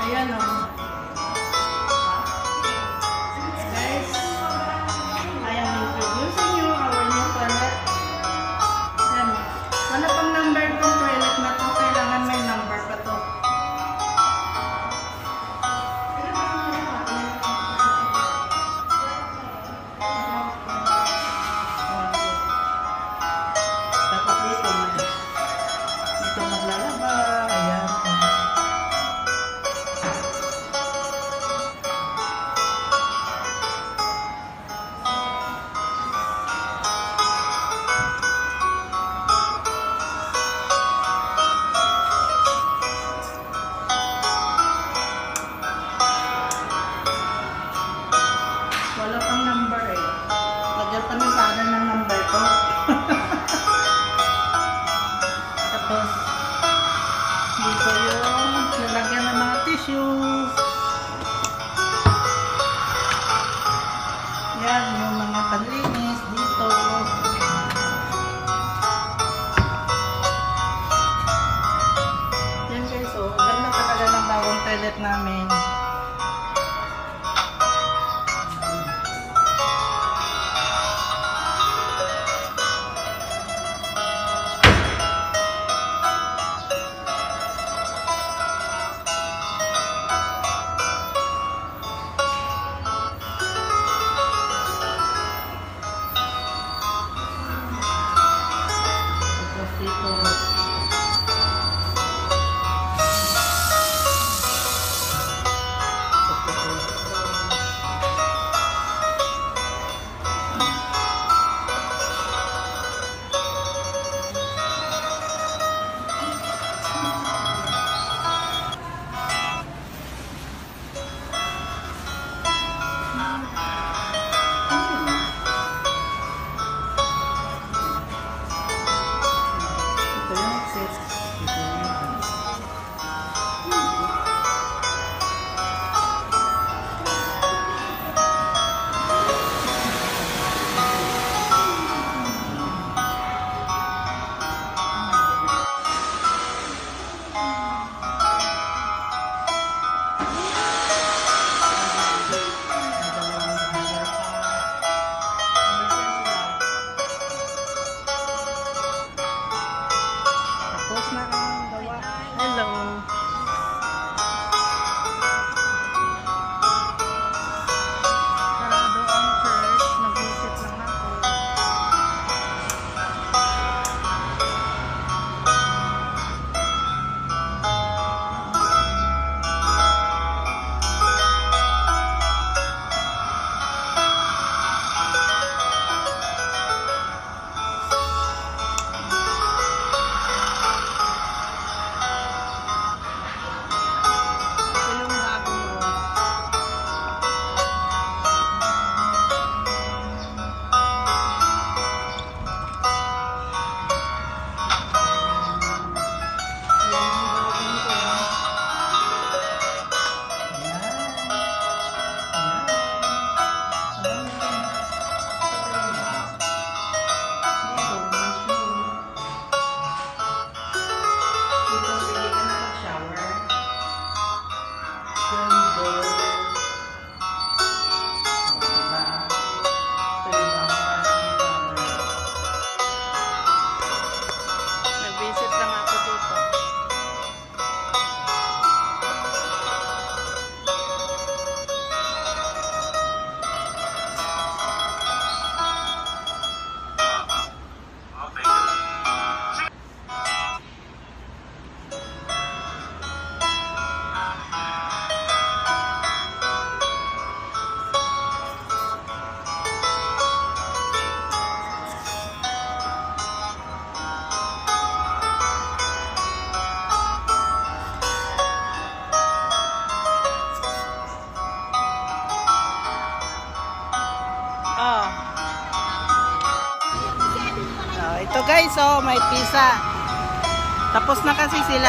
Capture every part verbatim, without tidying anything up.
Ayan o. Oh. Guys, I am introducing you our new toilet. Ayan. Wala pang number itong toilet na to. Kailangan may number pa to. Tapos dito, dito maglalaba. Ayan. Wala pang number eh. Lagyan pa ng sana ng number to. Tapos, dito yung lalagyan ng mga tissue. Yan, yung mga panlinis dito. Yan guys, oh. Ganda talaga ng bagong toilet namin. Oh. Oh, ito guys, oh, may pizza. Tapos na kasi sila.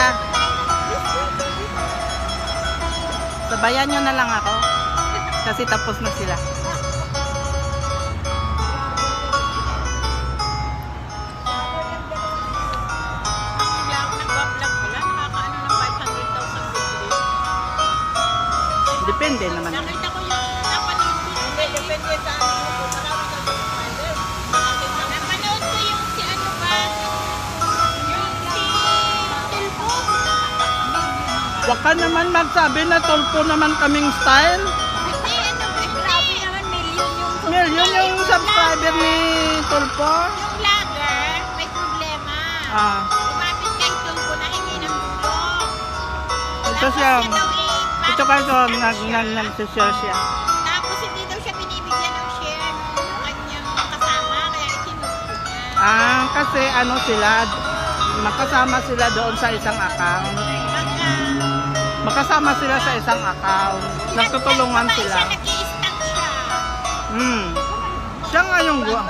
Sabayan nyo na lang ako. Kasi tapos na sila. Depende naman. Nakita ko yung napanood ko. Hindi, depende sa ano mo. Marami ka subscribers. Napanood ko yung si ano ba? Yung si Tulpo. Huwag ka naman magsabi na tulpo naman kaming style. Hindi, ano ba? Grabe naman, million yung Million yung subscriber ni Tulpo. Yung vlogger, may problema. Ah. Lumapit kay Tulpo na hingi ng tulong. Ito siya. Ito ka ito, nag-share siya. Tapos hindi daw siya binibigyan ng share ng kanyang kasama, kaya itinulong niya. Ah, kasi ano sila, makasama sila doon sa isang account. Pagka, Makasama sila sa isang account. Nagtutulungan Nag- sila. siya, nag-i-stack siya. Hmm. Siya nga yung gu-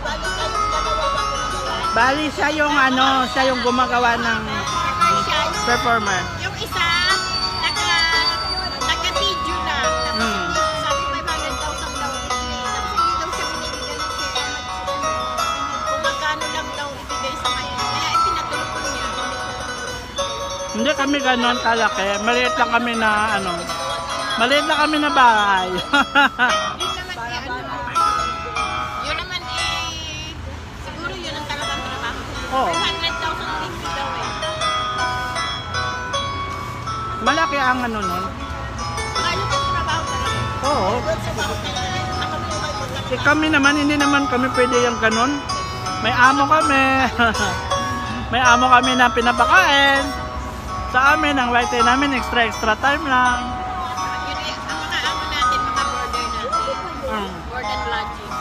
Bali siya yung ano, siya yung gumagawa ng Siya, yung, performer. yung isa, naka, naka-video lang. Tapos Hmm. hindi, sabi five hundred thousand daw i-play. Tapos hindi daw siya binibigyan ng share. Kung magkano lang daw ibigay sa kanya. Kaya ipinatulong niya. Hindi kami ganon kalaki. Maliit lang kami na ano. Maliit lang kami na bahay. Yun naman eh, ano, yun naman eh, siguro yun ang talagang trabaho. Oo. five hundred thousand libre daw eh. Malaki ang ano nun. Kaya ang trabaho talaga. Oo. Eh, kami naman, hindi naman kami pwede yung ganon. May amo kami. May amo kami na pinapakain. Sa amin, ang white day namin, extra extra time lang. Yun eh, ang mga amo natin, mga border natin. Mm. Board and lodging.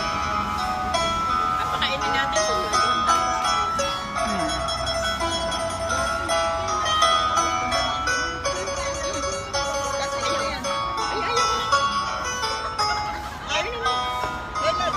Papakainin natin kung gano'n. Hmm. Kasi ayan. Ay, ayaw ko na. Ayaw na. Ganun.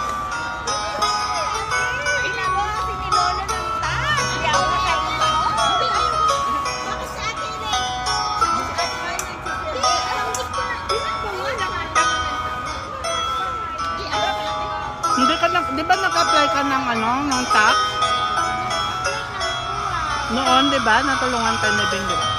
Ay, nawa, sinilolo ng taas. Hindi ako masyadong ba? Hindi, ayaw ko na. Bakit sa atin eh? Sa atin ba yun? Hindi, alam ko na. Ginagawa naman naman ng Hindi, alam ko natin. Hindi ka na, di ba nag-apply ka ng ano, ng tax? Noon, di ba? Natulungan tayo ni Bing, di ba?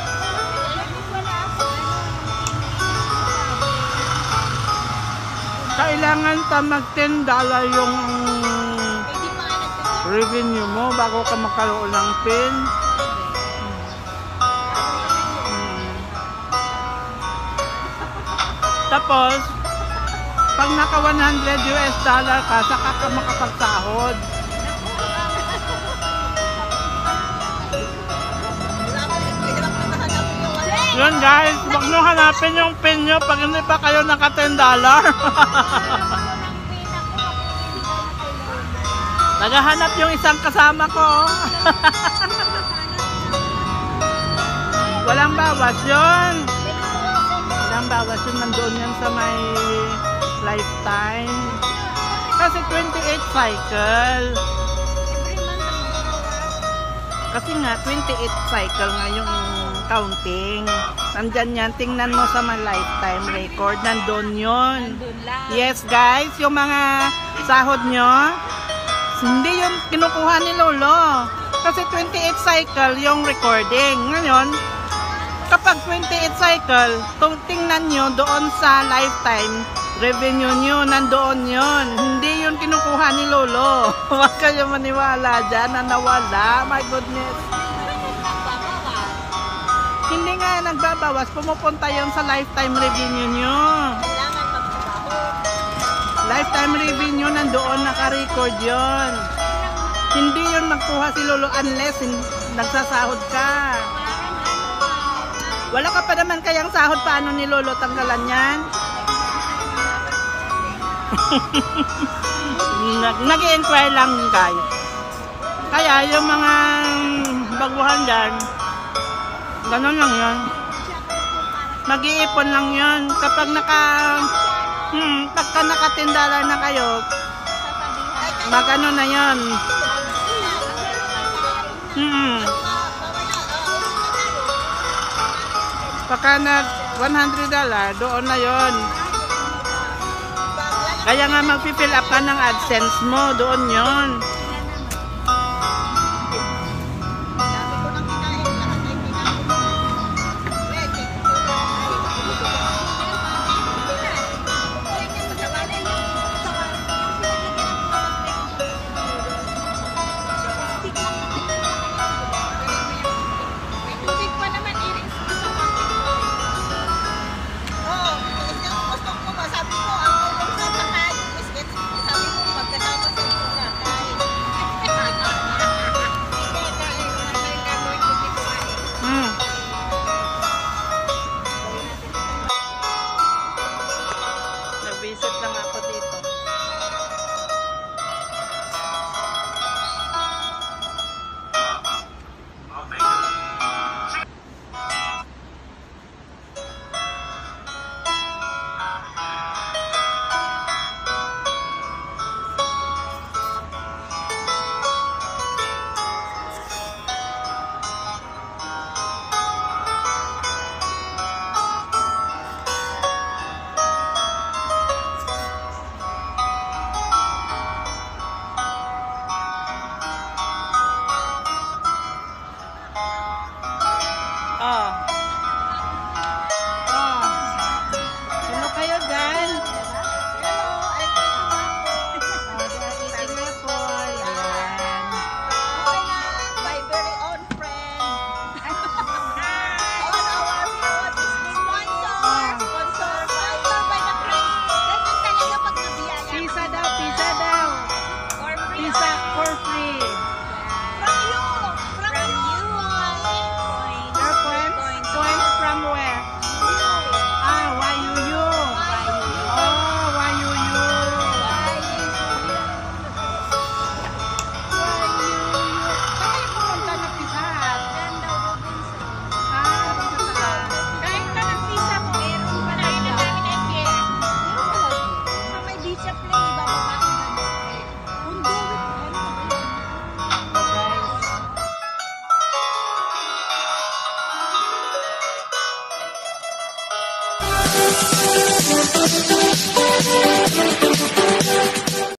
Kailangan pa mag ten dollar yung Hindi pa nga nagpapalala. revenue mo bago ka magkaroon ng pin. Hmm. Tapos, pag naka one hundred U S dollar ka, saka ka makapagsahod. Yun guys, wag nyo hanapin yung pin nyo pag hindi pa kayo naka ten dollar. Naghahanap yung isang kasama ko. Walang bawas yun. Walang bawas yun. Nandoon yan sa may lifetime. Kasi twenty-eight cycle. Kasi nga, twenty-eight cycle nga yung counting. Nandyan yan. Tingnan mo sa my lifetime record. Nandun yun. Yes guys, yung mga sahod nyo, hindi yung kinukuha ni Lolo. Kasi twenty-eight cycle yung recording. Ngayon, kapag twenty-eight cycle, tingnan nyo doon sa lifetime revenue nyo, nandoon yun. Hindi yun kinukuha ni Lolo. Huwag kayo maniwala dyan na nawala. My goodness. Hindi nga nagbabawas. Pumupunta yun sa lifetime revenue nyo. Kailangan magtrabaho. Lifetime revenue nandoon, naka-record yun. Hindi yun magkuha si Lolo unless nagsasahod ka. Wala ka pa naman kayang sahod, paano ni Lolo tanggalan yan? Nag-i-inquire lang guys. Kaya yung mga baguhan dyan, ganun lang yan. Mag-iipon lang yan. Kapag naka hmm, pagka nakatindala na kayo, magano na yan. Hmm. Pagka nag one hundred dollar, doon na yon. Kaya nga mag-fill up ka ng AdSense mo, doon yon. Thank you.